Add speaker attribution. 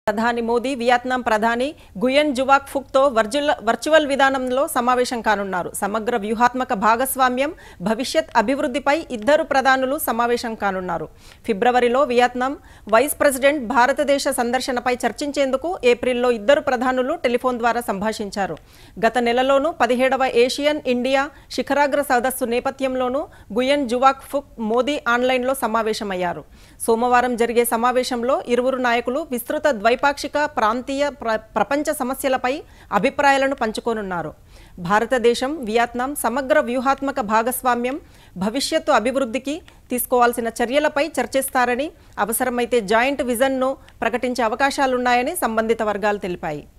Speaker 1: ప్రధాని మోదీ వియత్నాం ప్రధాని గుయెన్ జువాక్ ఫుక్తో వర్చువల్ విధానంలో సమావేశం కానున్నారు. సమగ్ర వ్యూహాత్మక భాగస్వామ్యం, భవిష్యత్ అభివృద్ధిపై ఇద్దరు ప్రధానులు సమావేశం కానున్నారు. ఫిబ్రవరిలో వియత్నాం వైస్ ప్రెసిడెంట్ భారతదేశ సందర్శనపై చర్చించేందుకు ఏప్రిల్లో ఇద్దరు ప్రధానులు టెలిఫోన్ ద్వారా సంభాషించారు. గత నెలలోనూ 17వ ఏషియన్ ఇండియా శిఖరాగ్ర సదస్సు నేపథ్యంలోనూ గుయెన్ జువాక్ ఫుక్ మోదీ ఆన్లైన్లో సమావేశమయ్యారు. సోమవారం జరిగే సమావేశంలో ఇరువురు నాయకులు విస్తృత ద్వైపాక్షిక, ప్రాంతీయ, ప్రపంచ సమస్యలపై అభిప్రాయాలను పంచుకోనున్నారు. భారతదేశం వియత్నాం సమగ్ర వ్యూహాత్మక భాగస్వామ్యం, భవిష్యత్తు అభివృద్ధికి తీసుకోవాల్సిన చర్యలపై చర్చిస్తారని, అవసరమైతే జాయింట్ విజన్ను ప్రకటించే అవకాశాలున్నాయని సంబంధిత వర్గాలు తెలిపాయి.